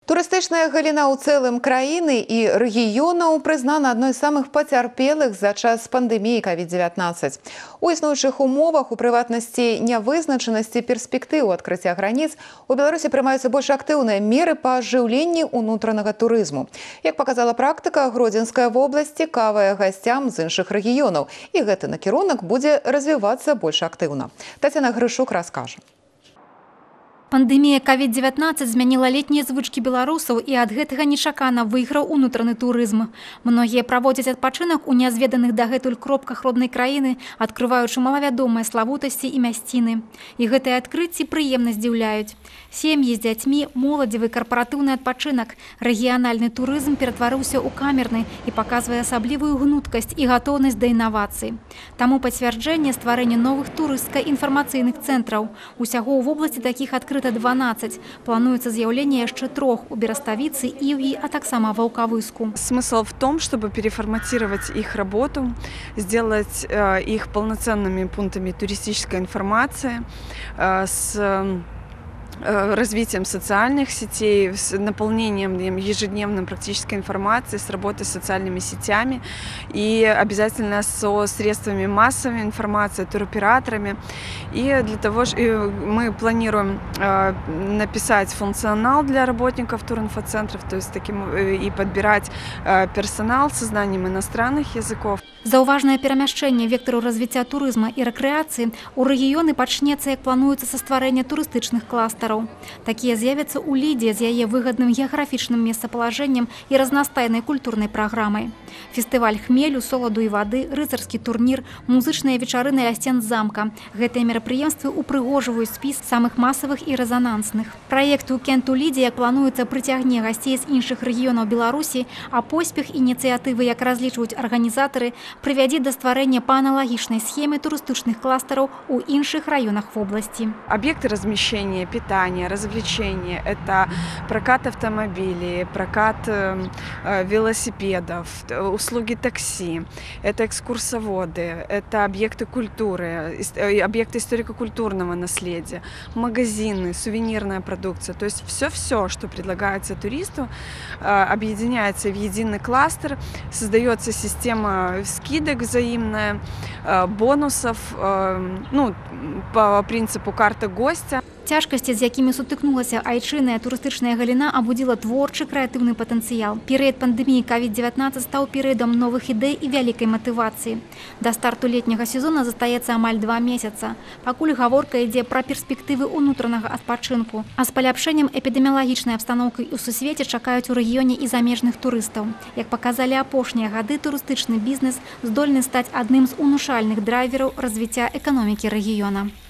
Турыстычная галіна ў цэлым краіны і рэгіёнаў прызнана адной з самых пацярпелых за час пандэміі COVID-19. У існуючых умовах, у прыватнасці нявызначанасці перспектыў адкрыцця граніц, у Беларусі прымаюцца больш актыўныя меры па ажыўленні ўнутранага турызму. Як паказала практыка, Гродзенская вобласць цікавая гасцям з іншых рэгіёнаў, і гэты накірунак будзе развівацца больш актыўна. Тацяна Грышук раскажа. Пандемія COVID-19 змяніла летнія звычкі беларусаў і ад гэтага нечакана выйграў унутраны турызм. Многія праводзяць адпачынак у нязведаных дагэтуль кропках роднай краіны, адкрываючы малавядомыя славутасці і мясціны. І гэтыя адкрыцці прыемна здзіўляюць. Сем'і з дзяцьмі, моладзевы карпаратыўны адпачынак, рэгіянальны турызм ператварыўся ў камерны і паказвае асаблівую гнуткасць і гатоўнасць да інавацый. Таму пацвярджэнне стварэння новых турыстка-інфармацыйных цэнтраў. Усяго ў вобласці такіх адкрыта 12. Плануется з'яўленне яшчэ 3 у Бераставіцы, Івгі, а таксама Волковыску. Смысл в том, чтобы переформатировать их работу, сделать их полноценными пунктами туристической информации с развитием социальных сетей, с наполнением ежедневной практической информации, с работой с социальными сетями и обязательно со средствами массовой информации, туроператорами. И для того же мы планируем написать функционал для работников туринфоцентров, то есть и подбирать персонал со знанием иностранных языков. Заўважнае перамяшчэнне вектару развіцця турызма і рэкрэацыі ў рэгіёны пачнецца, як плануецца, са стварэння турыстычных кластараў. Такія з'явяцца ў Лідзе з яе выгадным геаграфічным месцапалажэннем і разнастайнай культурнай праграмай. Фестываль хмелю, соладу і вады, рыцарскі турнір, музычныя вечары ля сцен замка. Гэтыя мерапрыемствы упрыгожваюць спіс самых масавых і рэзанансных. Праект «Уікенд у Лідзе», як плануецца, прыцягне гасцей з іншых рэгіёнаў Беларусі, а поспех ініцыятывы, як разлічваюць арганізатары, прывядзе да стварэння па аналагічнай схеме турыстычных кластараў у іншых раёнах вобласці. Объекты размещения, питания, развлечения – это прокат автомобилей, прокат велосипедов, услуги такси, это экскурсоводы, это объекты культуры, объекты историко-культурного наследия, магазины, сувенирная продукция. То есть все, что предлагается туристу, объединяется в единый кластер, создается система скидок взаимная, бонусов, по принципу карты гостя. Цяжкасці, з якімі сутыкнулася айчынная турыстычная галіна, абудзіла творчы крэатыўны патэнцыял. Перыяд пандэміі COVID-19 стаў перыядам новых ідэй і вялікай матывацыі. Да старту летняга сезона застаецца амаль 2 месяца. Пакуль гаворка ідзе пра перспектывы ўнутранага адпачынку. А з паляпшэннем эпідэміялагічнай абстаноўкай у сусвеце чакаюць у рэгіёне і замежных турыстаў. Як паказалі апошнія гады, турыстычны бізнес здольны стаць адным з унушальных драйвераў развіцця эканомікі рэгіёна.